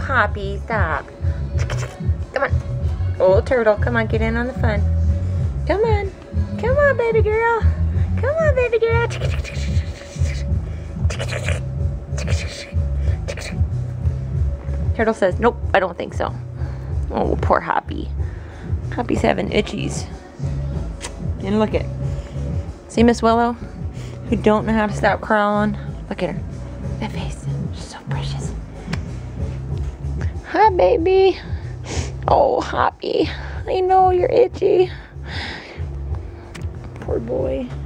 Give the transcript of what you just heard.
Hoppy, stop. Come on. Oh, turtle, come on, get in on the fun. Come on. Come on, baby girl. Come on, baby girl. Turtle says, nope, I don't think so. Oh, poor Hoppy. Hoppy's having itchies. And look at, see Miss Willow? Who don't know how to stop crawling? Look at her. That face. She's so precious. Hi, baby. Oh, Hoppy. I know you're itchy. Poor boy.